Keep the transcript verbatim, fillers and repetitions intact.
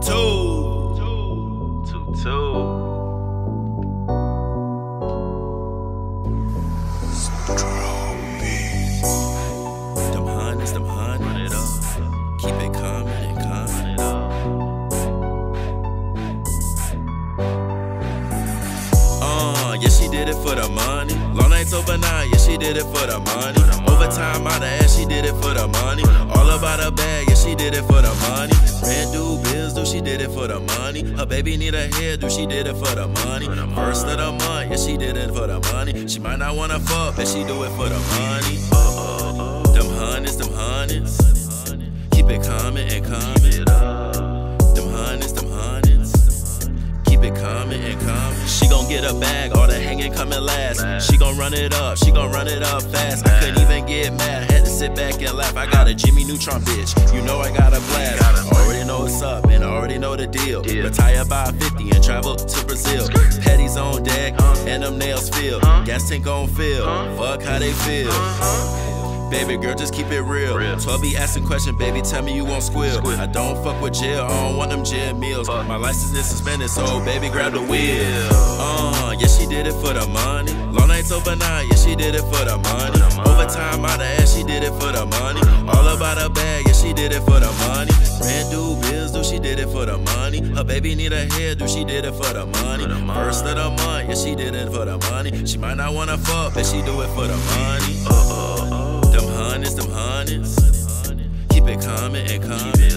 two. Two, two. Them hundreds, them hundreds. Keep it coming and coming. Uh, yeah, she did it for the money. Long nights overnight, yeah, she did it for the money. Overtime out the ass, she did it for the money. All about her bag, yeah, she did it for the money. Red do, bills do, she did it for the money. Her baby need a hairdo, she did it for the money. First of the month, yeah, she did it for the money. She might not wanna fuck, but she do it for the money. Them hundreds, them hundreds. Keep it coming and coming. Them hundreds, them hundreds. Keep it coming and coming. She gon' get a bag, all the hanging coming last. She gon' run it up, she gon' run it up fast. I couldn't even get mad, had to sit back and laugh. I got a Jimmy Neutron bitch, you know I got a blast. Already know what's up and already know the deal. Retire by fifty and travel to Brazil. Petty's on deck and them nails filled. Gas tank on fill, fuck how they feel. Baby girl, just keep it real. twelve be asking questions, baby, tell me you won't squeal. I don't fuck with jail, I don't want them jail meals. My license is suspended, so baby, grab the wheel. Uh, yeah, she did it for the money. Long nights overnight, yeah, she did it for the money. Overtime out the ass, she did it for the money. All about her bag, yeah, she did it for the money. Rent do, bills do, she did it for the money. Her baby need a hairdo, she did it for the money. First of the month, yeah, she did it for the money. She might not wanna fuck, but she do it for the money. Them hundreds, them hundreds. Keep it coming and coming.